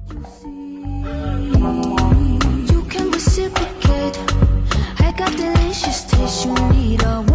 You can reciprocate. I got delicious taste. You need a